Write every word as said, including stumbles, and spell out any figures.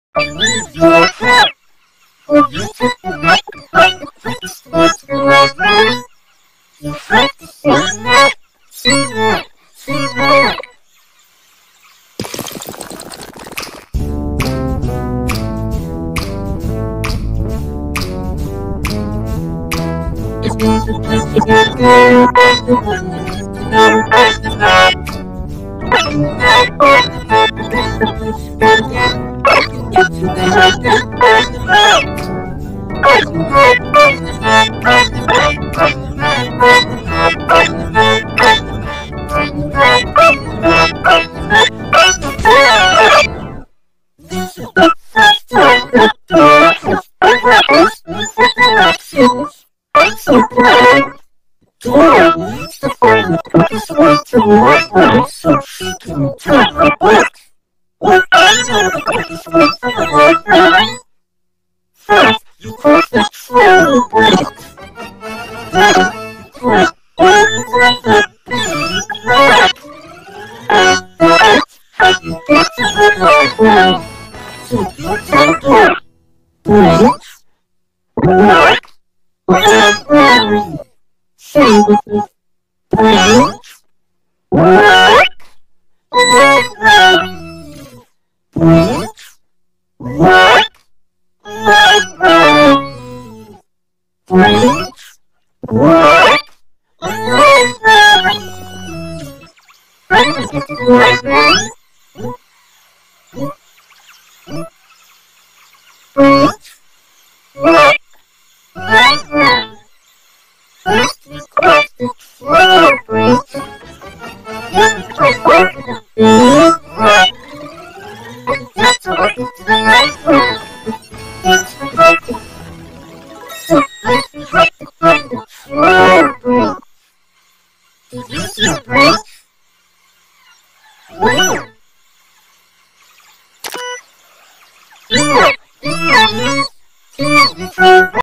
I need your help. Will you take the night to find the quickest way to the library? You have to say that, say that, say that. If there's a place you gotta go, I'm the one you need to know. I'm the map. I'm the map. I'm the map. If there's a place you gotta go, I can get you there. I'm the map. I'm the map. I'm the map. I'm the map. I'm the map. I'm the map. I'm the map. I'm the map. I'm the map. I'm the map. I'm the map. I'm the map. This is the first time that door has ever asked me for directions. I'm so glad. Dora needs to find the quickest way to the library so she can return her books. Well, I know the quickest way to the library. First, you cross the trolley bridge. Then, you cross over the big rock. And that's how you get to the library. So you take it. Bridge, rock, library. Say with me. Bridge, rock, library. Bridge, rock, library. Bridge, rock, library. How do we get to the library? Bridge, rock, library. First we cross the trolley bridge, then we climb over the big rock, and that's how we get to the library. Thanks for helping. So first we have to find the trolley bridge. Did you see a bridge? Where? Here! Here it is! Here's the trolley bridge.